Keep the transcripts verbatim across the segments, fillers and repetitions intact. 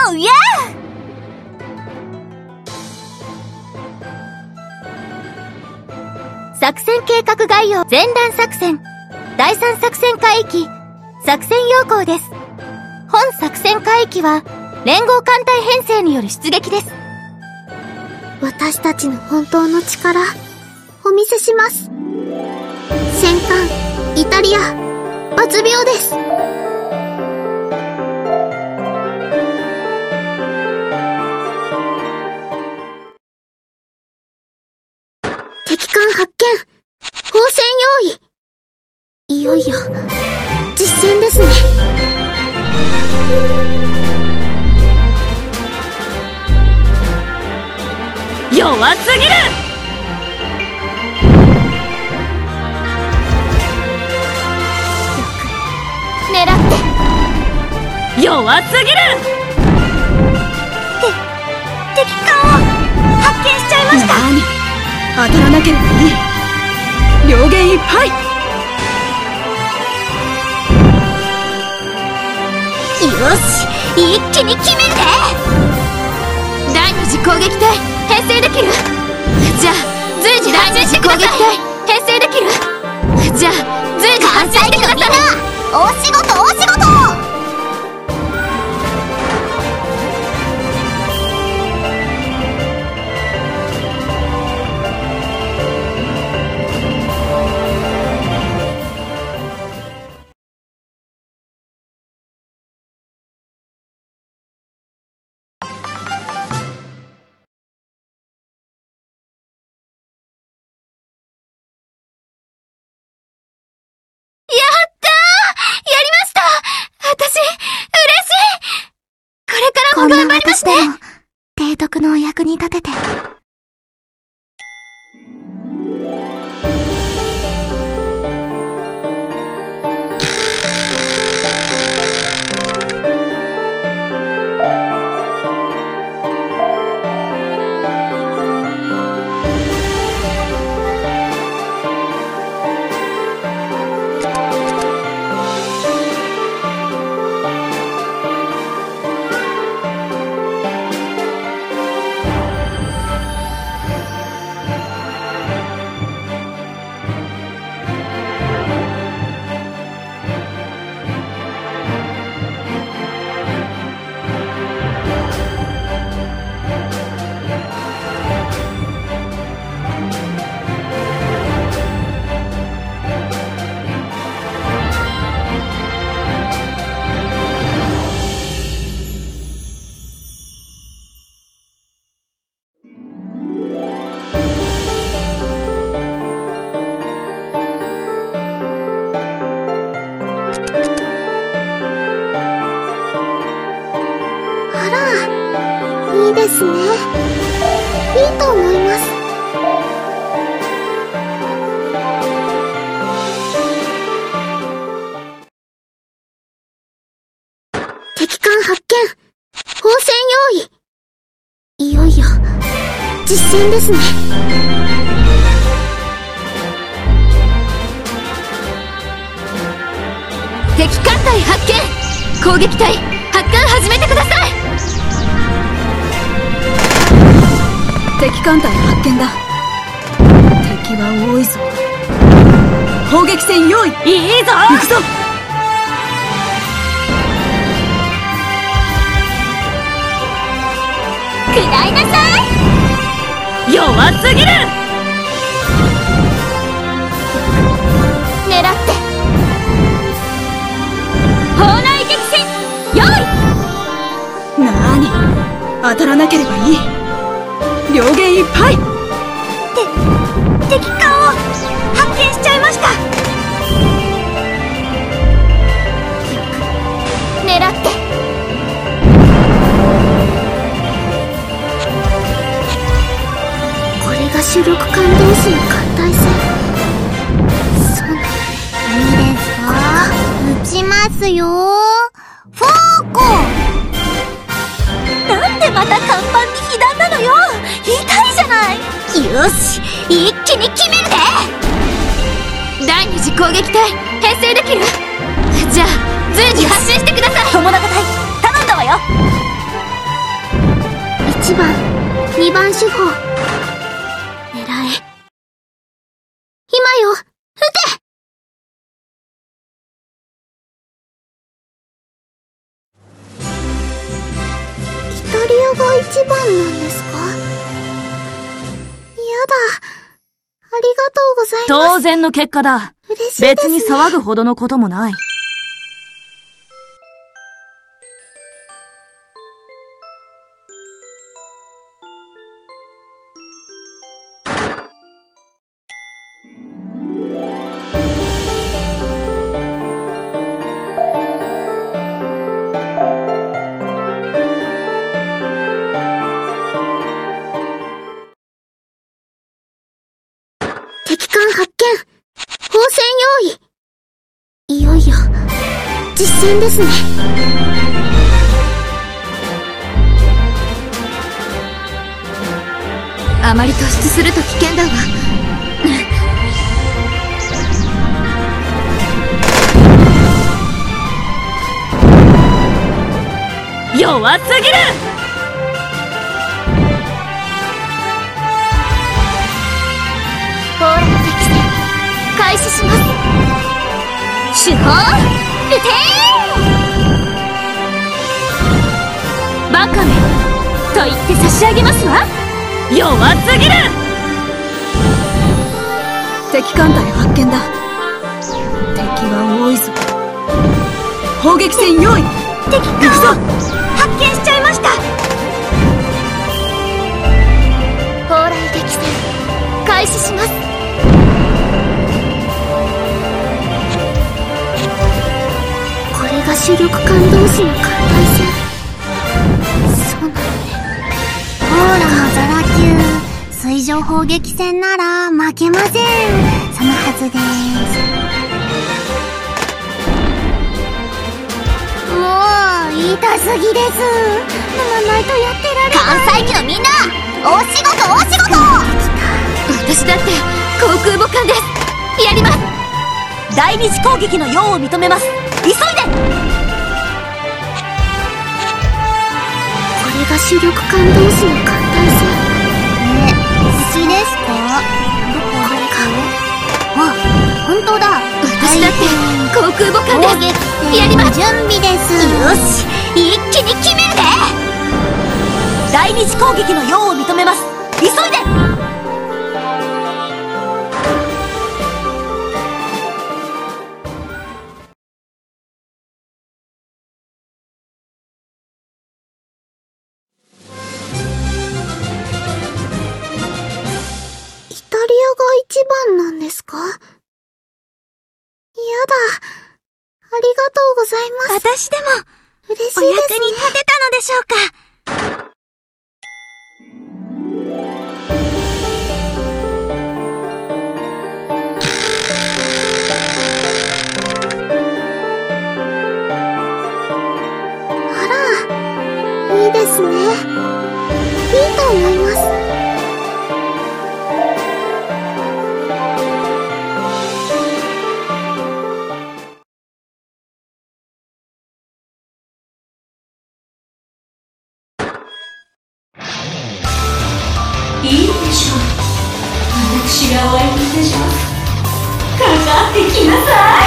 ーイエー。作戦計画概要。前段作戦だいさん作戦海域作戦要項です。本作戦海域は連合艦隊編成による出撃です。 私たちの本当の力お見せします。戦艦イタリアバツ病です。敵艦発見。砲戦用意。いよいよ実戦ですね。 弱すぎる。狙って弱すぎる。て敵艦を発見しちゃいました。 何当たらなければいい。両弦いっぱい。 よし一気に決めるで。第二次攻撃隊編成できる。じゃあ随時第二次攻撃隊編成できる。じゃあ随時発射してください。お仕事お仕事。 こんな私でも提督のお役に立てて。いいですね。いいと思います。敵艦発見。砲戦用意。いよいよ実戦ですね。 敵艦隊発見。攻撃隊発艦始めてください。 敵艦隊発見だ。敵は多いぞ。砲撃戦用意。 いいぞ。 行くぞ。 食らいなさい。弱すぎる。狙って砲内撃戦用意。 なーに当たらなければいい。両弦いっぱい。て敵艦を発見しちゃいました。狙ってこれが主力艦同士の艦隊戦。そんないいですか。撃ちますよ。フォーコ。 なんでまた甲板に被弾なのよ。痛いじゃない。よし一気に決めるで。第二次攻撃隊編成できる。じゃあ随時発進してください。友永隊頼んだわよ。 ちばん、にばん手法。狙え。今よ、撃て！イタリアが一番なんですか？やだ。ありがとうございます。 当然の結果だ。 嬉しいですね。 別に騒ぐほどのこともない。 敵艦発見。砲戦用意。いよいよ、実戦ですね。 あまり突出すると危険だわ。 弱すぎる！ ポーラの敵戦開始します。手法撃てー！バカめと言って差し上げますわ。 弱すぎる！敵艦隊発見だ。敵は多いぞ。砲撃戦用意。 敵艦を発見しちゃいました。ポーラの敵戦開始します。 これが主力艦同士の艦隊戦。そうなんね。ポーラのザラ級水上砲撃戦なら負けません。そのはずです。もう痛すぎです。飲まないとやってられない。 関西機のみんな、お仕事お仕事！私だって航空母艦です。やります。 第二次攻撃の用を認めます。急いで！ これが主力艦同士の艦隊戦。え、敵ですか？どここれか。あ、本当だ。 私だって航空母艦です。やります。 準備です。 よし、一気に決めるで！ 第二次攻撃の用を認めます。急いで！ イタリアが一番なんですか？やだ。ありがとうございます。 私でも嬉しいですね。 お役に立てたのでしょうか。 あら、いいですね。いいと思います。 いいでしょう。私がお相手いたします。かかってきなさい。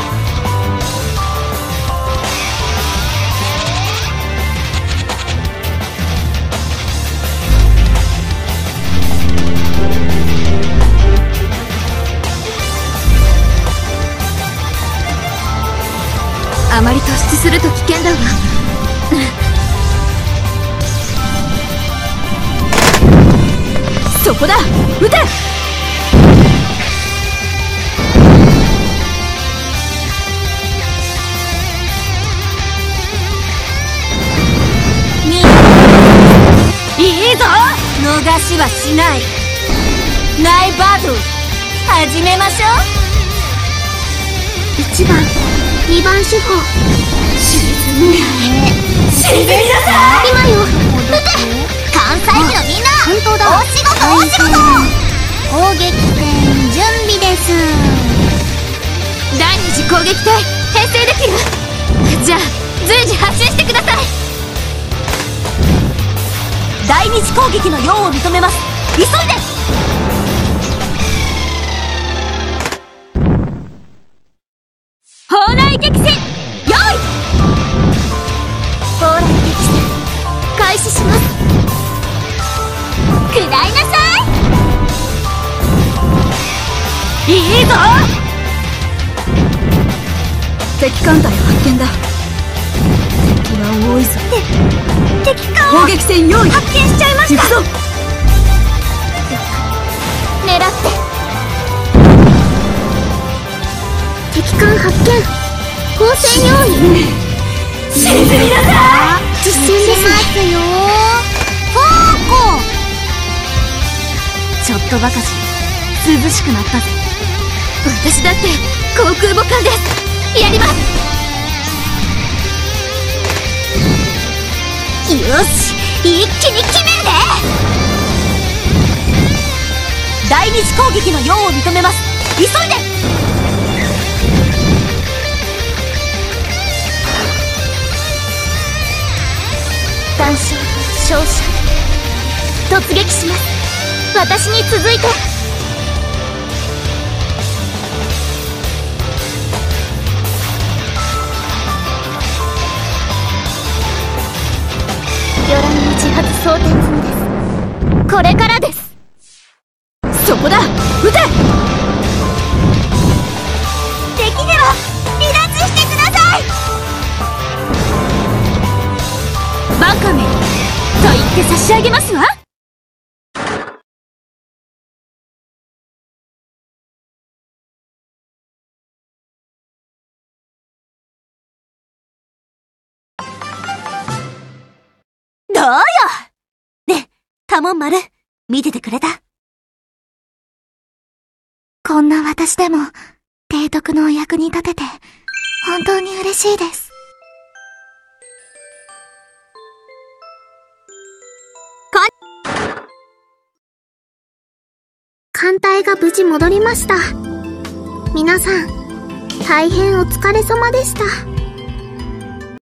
あまり突出すると危険だわ。 そこだ！撃て！いいぞ！逃しはしない。ナイバトル始めましょう。 いちばん、にばん手法。 沈みなさい！ 今よ、撃て！ 関西機のみんな、 本当だ。 お仕事お仕事！ 攻撃戦準備です。 第二次攻撃隊編成できる？じゃあ随時発進してください。 第第二次攻撃の用を認めます。急いで。砲雷撃戦、用意。砲雷撃戦開始します。食らいなさい。いいぞ。 敵艦隊発見だ。敵は多いぞ。 て敵艦を砲撃戦用意。 発見しちゃいました。 行くぞ。 狙って。 敵艦発見。光線用意。 沈みなさい。 実戦ですますよ。フォーコ。 ちょっとばかし涼しくなったぜ。私だって航空母艦です。やります。よし、一気に決めるで。第二次攻撃の用を認めます。急いで。単勝勝者突撃します。私に続いて。魚雷の自発装填済みです。これからです。 そこだ、撃て。 敵では離脱してください。バカめと言って差し上げますわ。どうよ。ね、カモン丸、見ててくれた？ こんな私でも、提督のお役に立てて、本当に嬉しいです。艦隊が無事戻りました。皆さん、大変お疲れ様でした。